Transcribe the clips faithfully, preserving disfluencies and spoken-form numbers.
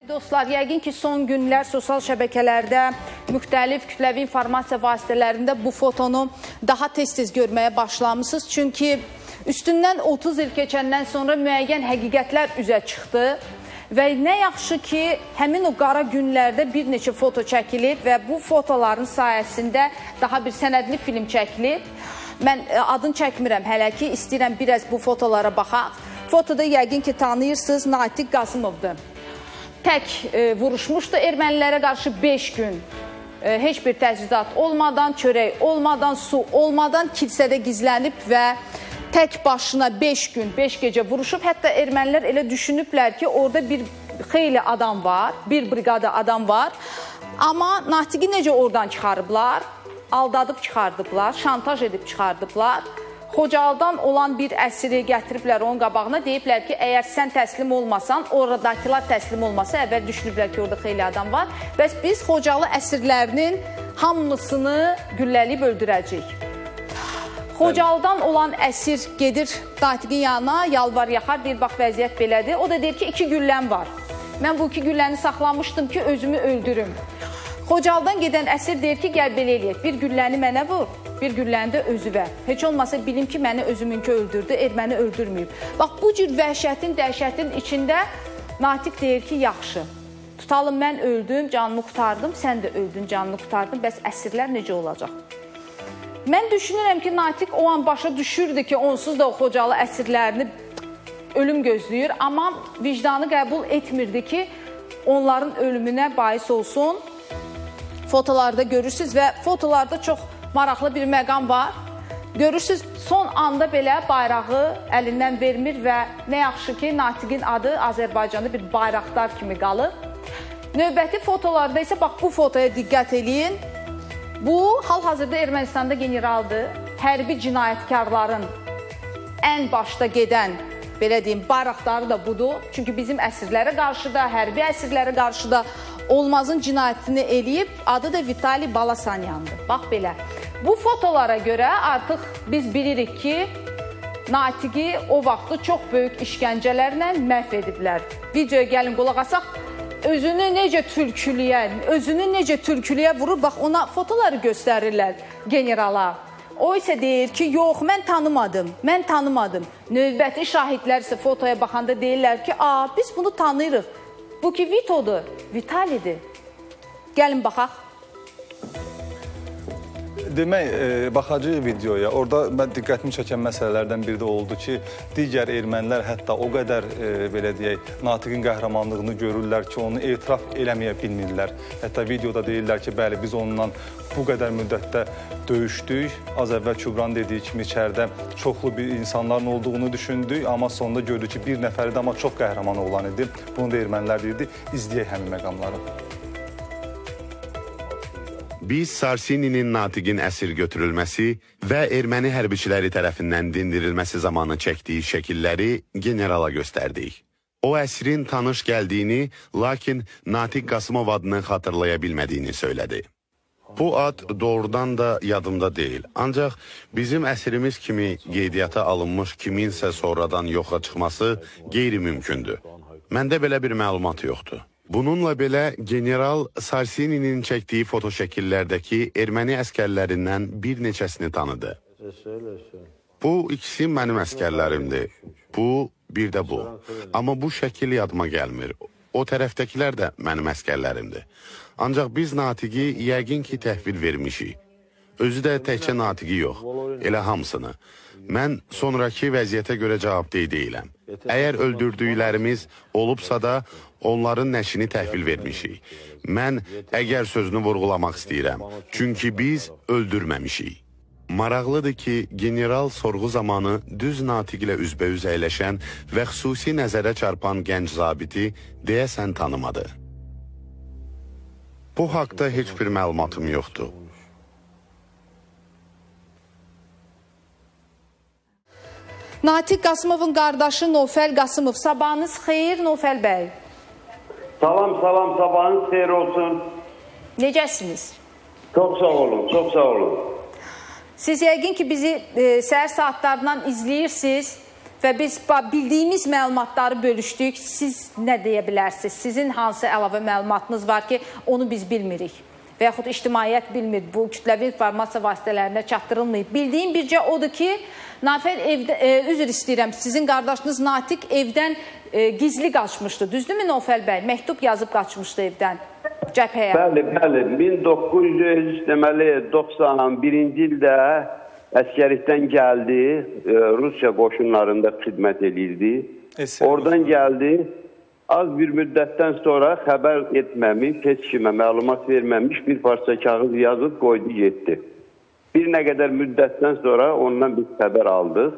Dostlar, yəqin ki, son günlər sosial şəbəkələrdə, müxtəlif kütləvi informasiya vasitələrində bu fotonu daha tez-tez görməyə başlamışsınız. Çünki üstündən otuz il keçəndən sonra müəyyən həqiqətlər üzə çıxdı və nə yaxşı ki, həmin o qara günlərdə bir neçə foto çəkilib və bu fotoların sayəsində daha bir sənədli film çəkilib. Mən adını çəkmirəm hələ ki, istəyirəm biraz bu fotolara baxaq. Fotoda yəqin ki, tanıyırsınız, Natiq Qasımovdur. Tək e, vuruşmuşdu ermənilərə qarşı beş gün. E, heç bir təchizat olmadan, çörək olmadan, su olmadan kilsədə gizlənib və tək başına beş gün, beş gecə vuruşub. Hətta ermənilər elə düşünüblər ki, orada bir xeyli adam var, bir briqada adam var. Amma Natiqi necə oradan çıxarıblar? Aldadıb çıxardıblar, şantaj edib çıxardıblar. Xocalıdan olan bir əsiri gətiriblər onun qabağına, deyiblər ki, əgər sən təslim olmasan, oradakılar təslim olmasa, əvvəl düşünüblər ki, orada xeyli adam var. Bəs biz Xocalı əsirlərinin hamısını gülləliyib öldürəcəyik. Xocalıdan olan əsir gedir Natiqin yanına, yalvar yaxar, deyir, bax, vəziyyət belədir. O da deyir ki, iki gülləm var. Mən bu iki gülləni saxlamışdım ki, özümü öldürüm. Xocalıdan gedən əsir deyir ki, gəl belə eləyək, bir gülləni mənə vur, bir gülləni də özüvə. Heç olmasa bilim ki, məni özümünkü öldürdü, erməni öldürməyib. Bax, bu cür vəhşətin, dəhşətin içində Natiq deyir ki, yaxşı, tutalım mən öldüm, canımı qurtardım, sən də öldün, canını qurtardın, bəs əsirlər necə olacaq? Mən düşünürəm ki, Natiq o an başa düşürdü ki, onsuz da o Xocalı əsirlərini ölüm gözləyir, amma vicdanı qəbul etmirdi ki, onların ölümünə bais olsun. Fotolarda görürsünüz və fotolarda çox maraqlı bir məqam var. Görürsünüz, son anda belə bayrağı əlindən vermir və nə yaxşı ki, Natiqin adı Azərbaycanda bir bayraqdar kimi qalıb. Növbəti fotolarda isə, bax, bu fotoya diqqət eləyin. Bu, hal-hazırda Ermənistanda generaldır. Hərbi cinayətkarların ən başda gedən, belə deyim, bayraqdarı da budur. Çünki bizim əsirlərə qarşı da, hərbi əsirlərə qarşı da olmazın cinayətini eləyib, adı da Vitali Balasanyandır. Bax belə. Bu fotolara görə artıq biz bilirik ki, Natiqi o vaxtı çox böyük işgəncələrlə məhv ediblər. Videoya gəlin, qulaq asaq, özünü necə türkülüyə, özünü necə türkülüyə vurur, bax, ona fotoları göstərirlər generala. O isə deyir ki, yox, mən tanımadım, mən tanımadım. Növbəti şahidlər isə fotoya baxanda deyirlər ki, a, biz bunu tanıyırıq. Bu ki, Vitodur, Vitalidir. Gəlin, baxaq. Demək, e, baxacaq videoya, orada mən diqqətimi çəkən məsələlərdən biri də oldu ki, digər ermənilər hətta o qədər, e, belə deyək, Natiqin qəhrəmanlığını görürlər ki, onu etiraf eləməyə bilmirlər. Hətta videoda deyirlər ki, bəli, biz onunla bu qədər müddətdə döyüşdük. Az əvvəl Kübran dediyi kimi içəridə çoxlu bir insanların olduğunu düşündük, amma sonunda gördük ki, bir nəfəri də amma çox qəhrəman olan idi. Bunu da ermənilər deyirdi, izləyək həmin məqamları. Biz Sarsininin Natiqin əsir götürülməsi və erməni hərbiçiləri tərəfindən dindirilməsi zamanı çəkdiyi şəkilləri generala göstərdik. O əsrin tanış gəldiyini, lakin Natiq Qasımov adını xatırlaya bilmədiyini söylədi. Bu ad doğrudan da yadımda deyil. Ancaq bizim əsirimiz kimi qeydiyyata alınmış kiminsə sonradan yoxa çıxması qeyri-mümkündür. Məndə belə bir məlumat yoxdur. Bununla belə general Sarsininin çəkdiyi foto şəkillərdəki erməni əskərlərindən bir neçəsini tanıdı. Bu ikisi mənim əskərlərimdir. Bu, bir də bu. Amma bu şəkil yadıma gəlmir. O tərəfdəkilər də mənim əskərlərimdir. Ancaq biz Natiqi yəqin ki, təhvil vermişik. Özü də təkcə Natiqi yox, elə hamısını. Mən sonraki vəziyyətə görə cavabdeh deyiləm. Əgər öldürdüklərimiz olubsa da, onların nəşini təhvil vermişik. Mən əgər sözünü vurğulamaq istəyirəm. Çünki biz öldürməmişik. Maraqlıdır ki, general sorğu zamanı düz Natiqlə üzbəüz əyləşən və xüsusi nəzərə çarpan gənc zabiti deyəsən tanımadı. Bu haqda heç bir məlumatım yoxdur. Natiq Qasımovun qardaşı Nofəl Qasımov. Sabahınız xeyir, Nofəl bəy. Salam, salam, sabahınız xeyir olsun. Necəsiniz? Çox sağ olun, çox sağ olun. Siz yəqin ki, bizi e, səhər saatlarından izləyirsiniz və biz bildiyimiz məlumatları bölüşdük. Siz nə deyə bilərsiniz? Sizin hansı əlavə məlumatınız var ki, onu biz bilmirik? Və yaxud ictimaiyyət bilmir, bu kütləvi informasiya vasitələrində çatdırılmayıb. Bildiyim bircə odur ki, Nafər evdə, e, üzr istəyirəm, sizin qardaşınız Natiq evdən e, gizli qaçmışdı. Düzdürmü Nofəl bəy? Məktub yazıb qaçmışdı evdən cəbhəyə. Bəli, bəli. min doqquz yüz doxsan birinci ildə əskərlikdən gəldi, e, Rusiya qoşunlarında xidmət edirdi. Eser Oradan olsun. Gəldi. Az bir müddətdən sonra xəbər etməmiş, heç kimə məlumat verməmiş bir parça kağız yazıb qoydu, getdi. Bir nə qədər müddətdən sonra ondan biz xəbər aldıq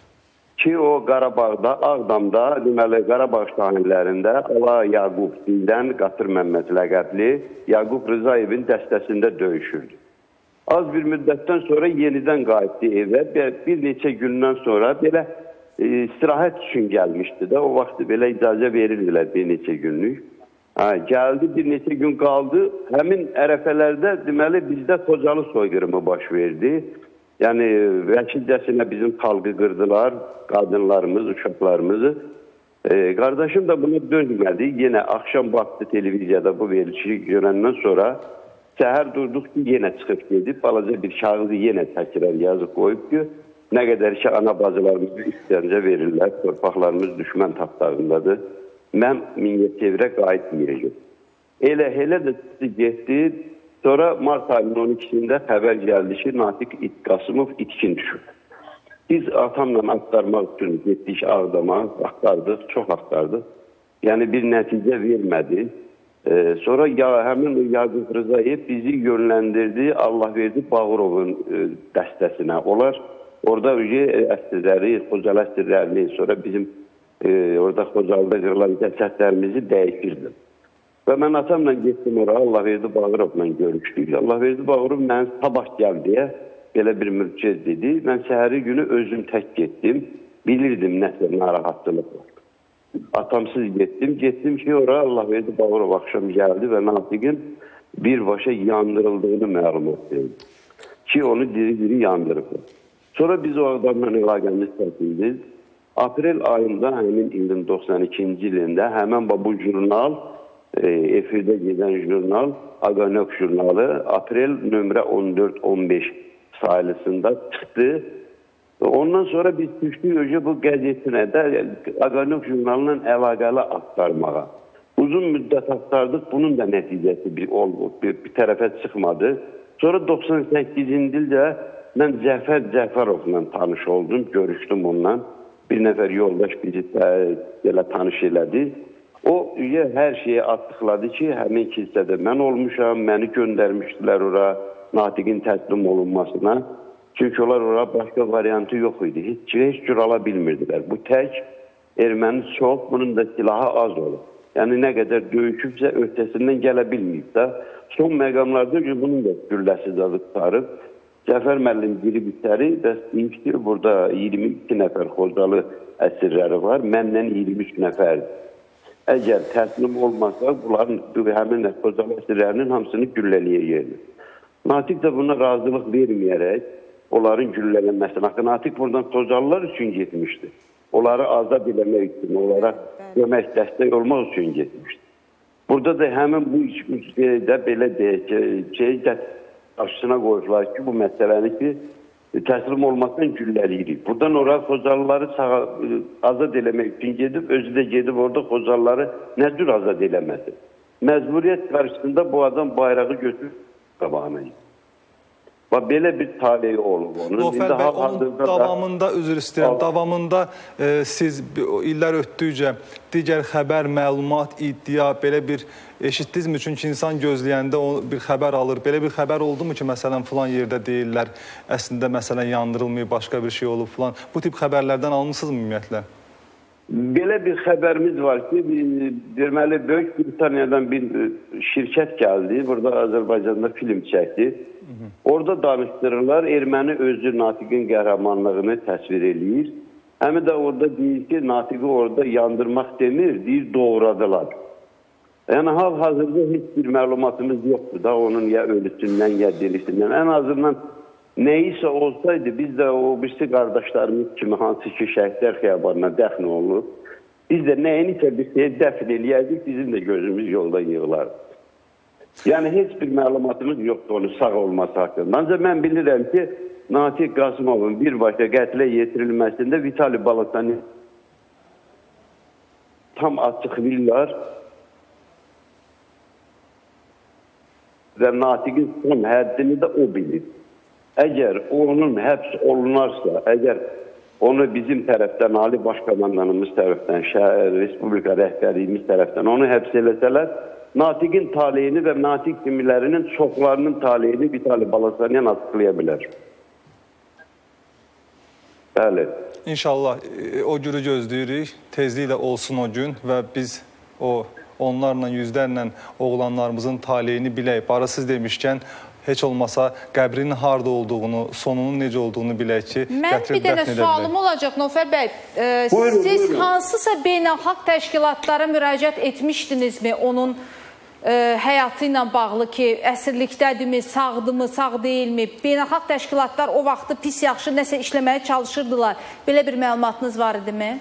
ki, o Qarabağda, Ağdamda, deməli Qarabağ şahidlərində Ala Yaqub dildən Qatır Məmməd ləqəbli Yaqub Rızayevin dəstəsində döyüşürdü. Az bir müddətdən sonra yenidən qayıtdı evə. Bir neçə gündən sonra belə e, istirahət üçün gəlmişdi də. O vaxtı belə icazə verirdilər bir neçə günlük. Ha, gəldi, bir neçə gün qaldı. Həmin ərəfələrdə deməli bizdə Xocalı soyqırımı baş verdi. Yəni vəkilcəsinə bizim xalqı qırdılar, qadınlarımız, uşaqlarımızı. E, qardaşım da buna dözmədi. Yenə axşam baxdı televiziyada bu verilişi görəndən sonra səhər durduq ki, yenə çıxıb gedib, balaca bir kağızı yenə təkrar yazıb qoyub ki, nə qədər ki, ana bacılarımızı istəncə verirlər, torpaqlarımız düşmən tapdağındadır. Mən Mingəçevirə qayıtmayacağım. Elə elə də getdi. Sonra mart ayının on ikisində xəbər gəldi ki, Natiq Qasımov itkin düşür. Biz atamla axtarmaq üçün getdik Ağdama, axtardıq, çox axtardıq. Yəni bir nəticə vermədi. Ee, sonra ya, həmin Yaqub Rızayev bizi yönləndirdi, Allah verdi Bağırovun e, dəstəsinə. Onlar orada əsirləri, Xocalı əsirlərini, sonra bizim e, orada Xocalıda qırılan cəsədlərimizi dəyişirdi. Və mən atamla getdim oraya, Allah verdi Bağırovla görüşdük. Allah verdi Bağırov mən sabah gəl deyə belə bir mürcəz dedi. Mən səhəri günü özüm tək getdim. Bilirdim nəsə narahatlıq var. Atamsız getdim. Getdim ki oraya Allah verdi Bağırov akşam geldi ve Natiqin birbaşa yandırıldığını məlumat verdi. Ki onu diri-diri yandırıblar. Sonra biz o adamla əlaqəmiz təsildik. Aprel ayında həmin ilin doxsan ikinci ilində həmən bu jurnal, e, efirdə gedən jurnal, Aqanok jurnalı aprel nömrə on dörd on beş sayılısında çıxdı. Ondan sonra biz düşdük önce bu qəzetinə də Aqanok jurnalının əlaqəli aktarmağa. Uzun müddət aktardık, bunun da nəticəsi bir, bir, bir tərəfə çıxmadı. Sonra doxsan səkkizinci ildə mən Cəfər Cəfərovla tanış oldum, görüşdüm onunla. Bir nəfər yoldaş bizi belə tanış elədi. O hər şeyi atdıqladı ki, həmin kilsədə mən olmuşam, məni göndərmişdilər ora Natiqin təslim olunmasına. Çünki onlar orada başqa variantı yox idi. Heç, heç cür ala bilmirdilər. Bu tək erməni çox, bunun da silahı az olur. Yəni nə qədər döyüşübsə öhdəsindən gələ bilməyib də. Son məqamlarda ki, bunun da gülləsi dadı tutarıb. Cəfər müəllim girib içəri və deyib ki, burada iyirmi iki nəfər Xocalı əsirləri var, məndən iyirmi üç nəfərdir. Əgər təslim olmasa, bunların həmin Xocalı əsirlərinin hamısını güllələyəcəkdir. Natiq də buna razılıq verməyərək, onların güllələnməsini, Natiq buradan Xocalılar üçün getmişdi. Onları azad eləmək üçün, onlara kömək dəstək olmaq üçün getmişdi. Burada da həmin bu işdə belə deyək ki, qarşısına qoyurlar ki, bu məsələni ki, təslim olmaktan gülləliyirik. Buradan oraya Xocalıları azad eləmək üçün gedib, özü də gedib orada Xocalıları nə cür azad eləmədi. Məcburiyyət qarşısında bu adam bayrağı götürüb qabağına. Belə bir taleyi olub onun. Nofəl bəy, onun davamında, üzr istəyirəm, davamında e, siz illər ötdükcə digər xəbər, məlumat, iddia, belə bir eşitdinizmi? Çünki insan gözləyəndə bir xəbər alır. Belə bir xəbər oldu mu ki, məsələn, filan yerdə deyirlər, əslində məsələn yandırılmayıb, başqa bir şey olub filan. Bu tip xəbərlərdən almışsınızmı ümumiyyətlə? Belə bir xəbərimiz var ki, deməli, Böyük Britaniyadan bir şirkət gəldi, burada Azərbaycanda film çəkdi. Orada danışdırırlar, erməni özü Natiqin qəhrəmanlığını təsvir edir. Həmi də orada deyir ki, Natiqi orada yandırmaq demir, deyir doğradılar. Yəni hal-hazırda heç bir məlumatımız yoxdur da onun ya ölüsündən, ya dirisindən. Ən azından Neyse olsaydı biz de o birisi kardeşlerimiz kimi hansı ki şəhidlər xiyabanına dəfn olunur. Biz de neyinsə bir şey dəfn eləyərdik, bizim de gözümüz yoldan yığılardı. Yani heç bir məlumatımız yoxdur onun sağ olması haqqında. Ancaq mən bilirəm ki, Natiq Qasımovun birbaşa qətlə yetirilməsində Vitali Balasanyan tam açıq bilirlər və Natiqin son həddini də o bilir. Əgər onun həbs olunarsa, əgər onu bizim tərəfdən, Ali Başkomandanımız tərəfdən, şəhər, Respublika rəhbərliyimiz tərəfdən onu həbs eləsələr, Natiqin taleyini və Natiq kimilərinin çoxlarının taleyini Vitali Balasanyan açıqlaya bilər. Bəli. İnşallah o günü gözləyirik, tezliklə olsun o gün və biz o onlarla, yüzlərlə oğlanlarımızın taleyini bilək. Barı siz demişkən, heç olmasa qəbrinin harada olduğunu, sonunun necə olduğunu bilək ki, mən bir dənə sualım olacaq Nofər bəy. E, buyurun, siz buyurun. hansısa beynəlxalq təşkilatlara müraciət etmişdinizmi onun e, həyatı ilə bağlı ki, əsirlikdədirmi, sağdırmı, sağ deyilmi? Beynəlxalq təşkilatlar o vaxtı pis yaxşı nəsə işləməyə çalışırdılar. Belə bir məlumatınız var idimi?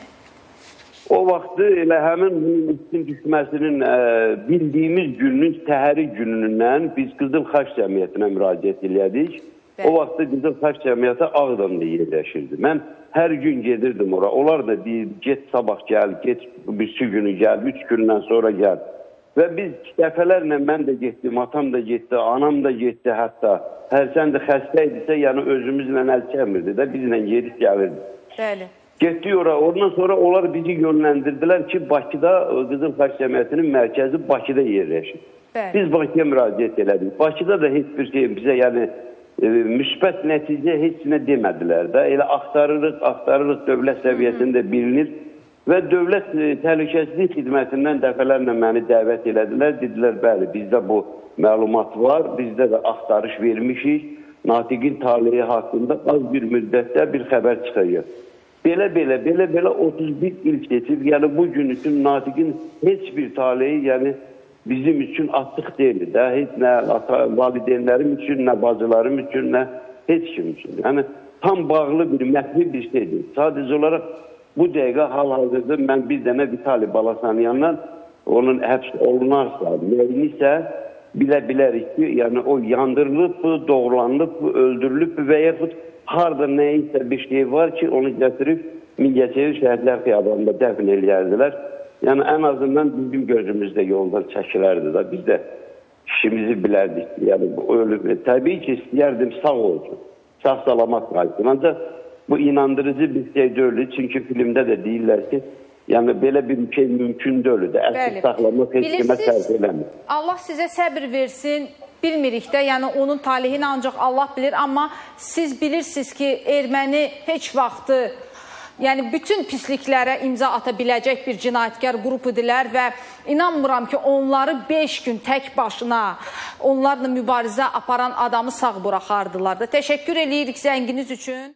O vaxtı elə həmin bunun üstün düşməsinin ə, bildiyimiz günün səhəri günündən biz Qızıl Xaç Cəmiyyətinə müraciət elədik. O vaxtı Qızıl Xaç Cəmiyyəti Ağdamda yerləşirdi. Mən hər gün gedirdim ora. Onlar da deyir, get sabah gəl, get birisi günü gəl, üç gündən sonra gəl. Və biz dəfələrlə mən də getdim, atam da getdi, anam da getdi hətta. Hərsən də xəstə idisə, yəni özümüzlə əl çəmirdi də, bizlə gedib gəlirdi. Bəli. Getdik ora. Ondan sonra onlar bizi yönləndirdilər ki, Bakıda Qızıl Xaç Cəmiyyətinin mərkəzi Bakıda yerləşir. Bəli. Biz Bakıya müraciət elədik. Bakıda da heç bir şey bizə, yəni e, müsbət nəticə heç nə demədilər də. Elə axtarırıq, axtarırıq dövlət səviyyəsində bilinir. Və dövlət e, təhlükəsizlik xidmətindən dəfələrlə məni dəvət elədilər. Dedilər, bəli, bizdə bu məlumat var, bizdə də axtarış vermişik. Natiqin taleyi haqqında az bir müddətdə bir xəbər çıxacaq. Belə-belə, belə-belə otuz bir il keçib, yəni bu gün üçün Natiqin heç bir taleyi, yəni bizim üçün artıq deyil də, heç nə valideynlərim üçün, nə bacılarım üçün, nə heç kim üçün. Yəni tam bağlı bir, mətni bir şeydir. Sadəcə olaraq bu dəqiqə hal-hazırda mən bir dənə Vitali Balasanyandan onun həbs olunarsa, neyinisə bilə bilərik ki, yəni o yandırılıb, doğrulanıb, öldürülüb və yaxud harada neyinsə bir şey var ki, onu gətirib Mingəçevir şəhidlər xiyabanında dəfn eləyərdilər. Yəni, ən azından bizim gözümüzdə yoldan çəkilərdi da, biz də işimizi bilərdik. Yəni, bu ölüm, təbii ki, istəyərdim sağ olsun, sağ salamat qalsın. Ancaq bu inandırıcı bir şey deyil, çünki filmdə də deyirlər ki, yəni belə bir şey mümkün deyil də, əsr saxlamaq heç kimə sərf eləmir. Allah sizə səbir versin. Bilmirik də, yəni onun talihini ancaq Allah bilir, amma siz bilirsiniz ki, erməni heç vaxtı, yəni bütün pisliklərə imza ata biləcək bir cinayətkar qrup idilər və inanmıram ki, onları beş gün tək başına, onlarla mübarizə aparan adamı sağ buraxardılar da. Təşəkkür edirik zənginiz üçün.